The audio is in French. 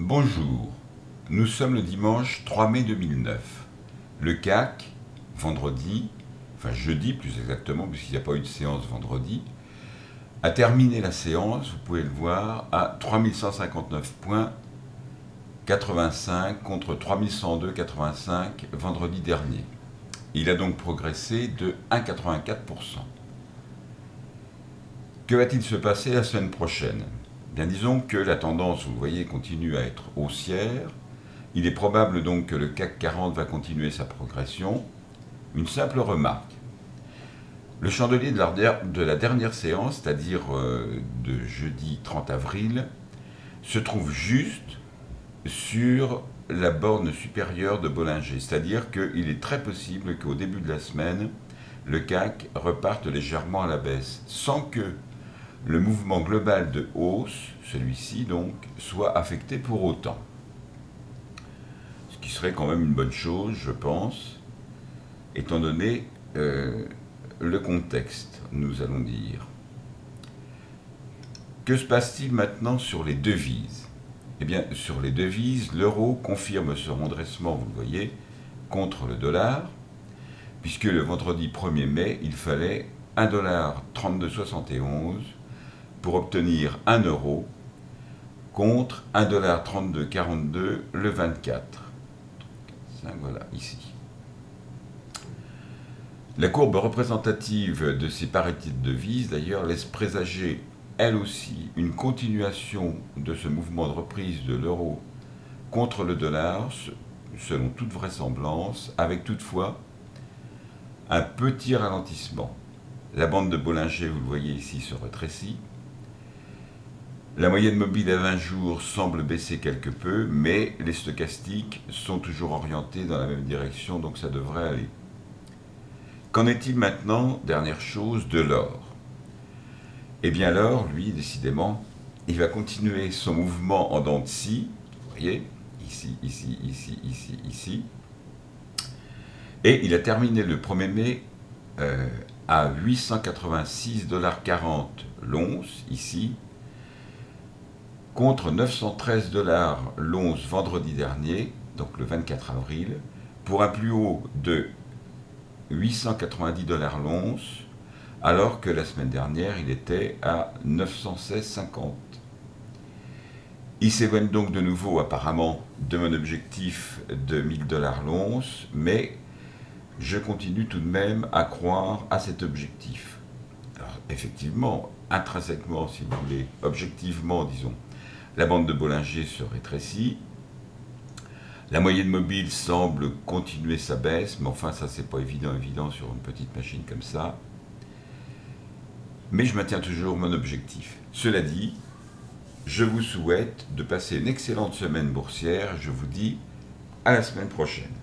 Bonjour, nous sommes le dimanche 3 mai 2009. Le CAC, vendredi, enfin jeudi plus exactement, puisqu'il n'y a pas eu de séance vendredi, a terminé la séance, vous pouvez le voir, à 3169,85 contre 3102,85 vendredi dernier. Il a donc progressé de 1,84%. Que va-t-il se passer la semaine prochaine ? Bien, disons que la tendance, vous le voyez, continue à être haussière. Il est probable donc que le CAC 40 va continuer sa progression. Une simple remarque. Le chandelier de la dernière séance, c'est-à-dire de jeudi 30 avril, se trouve juste sur la borne supérieure de Bollinger. C'est-à-dire qu'il est très possible qu'au début de la semaine, le CAC reparte légèrement à la baisse, sans que le mouvement global de hausse, celui-ci donc, soit affecté pour autant. Ce qui serait quand même une bonne chose, je pense, étant donné le contexte, nous allons dire. Que se passe-t-il maintenant sur les devises ? Eh bien, sur les devises, l'euro confirme ce redressement, vous le voyez, contre le dollar, puisque le vendredi 1er mai, il fallait 1,3271 $ pour obtenir 1 euro contre 1,3242 $ le 24. Voilà, ici. La courbe représentative de ces parités de devises, d'ailleurs, laisse présager, elle aussi, une continuation de ce mouvement de reprise de l'euro contre le dollar, selon toute vraisemblance, avec toutefois un petit ralentissement. La bande de Bollinger, vous le voyez ici, se rétrécit. La moyenne mobile à 20 jours semble baisser quelque peu, mais les stochastiques sont toujours orientés dans la même direction, donc ça devrait aller. Qu'en est-il maintenant, dernière chose, de l'or ? Eh bien l'or, lui, décidément, il va continuer son mouvement en dents de scie, vous voyez, ici, ici, ici, ici, ici, et il a terminé le 1er mai à 886,40 $ l'once, ici, contre 913 $ l'once vendredi dernier, donc le 24 avril, pour un plus haut de 890 $ l'once, alors que la semaine dernière, il était à 916,50 $. Il s'éloigne donc de nouveau, apparemment, de mon objectif de 1000 $ l'once, mais je continue tout de même à croire à cet objectif. Alors, effectivement, intrinsèquement, si vous voulez, objectivement, disons, la bande de Bollinger se rétrécit. La moyenne mobile semble continuer sa baisse, mais enfin, ça, c'est pas évident sur une petite machine comme ça. Mais je maintiens toujours mon objectif. Cela dit, je vous souhaite de passer une excellente semaine boursière. Je vous dis à la semaine prochaine.